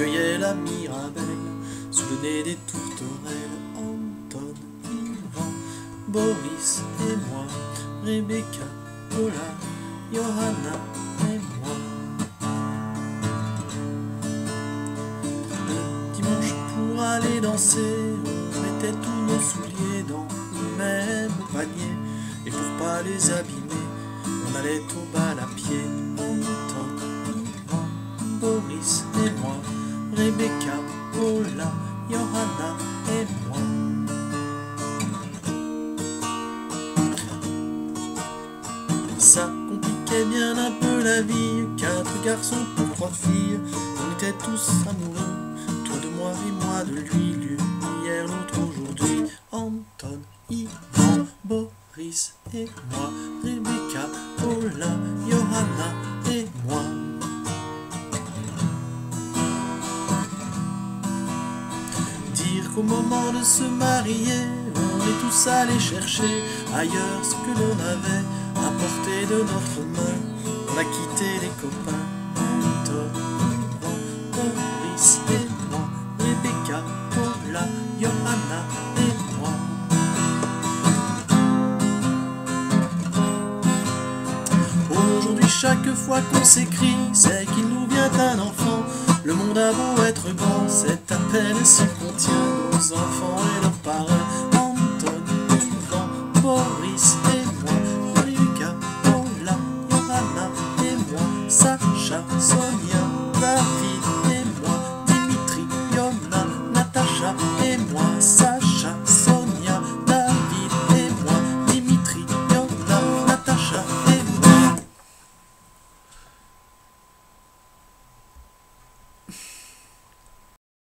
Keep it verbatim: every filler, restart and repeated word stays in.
cueillait la mirabelle sous le nez des tourterelles. Anton, Ivan, Boris et moi, Rebecca, Paula, Johanna et moi. Le dimanche pour aller danser, on mettait tous nos souliers dans le même panier. Et pour pas les abîmer, on allait au bal à pied. Anton, Ivan, Boris et moi, Rebecca, Paula, Johanna et moi. Ça compliquait bien un peu la vie, quatre garçons pour trois filles. On était tous amoureux, toi de moi et moi de lui, lui hier, l'autre aujourd'hui. Anton, Ivan, Boris et moi, Rebecca, Paula, Johanna et moi. Dire qu'au moment de se marier, on est tous allés chercher ailleurs ce que l'on avait à portée de notre main. On a quitté les copains, Anton, Ivan, Boris et moi, Rebecca, Paula, Johanna et moi. Aujourd'hui, chaque fois qu'on s'écrit, c'est qu'il nous vient un enfant. Le monde a beau être grand, c'est à peine si qu'on tient nos enfants et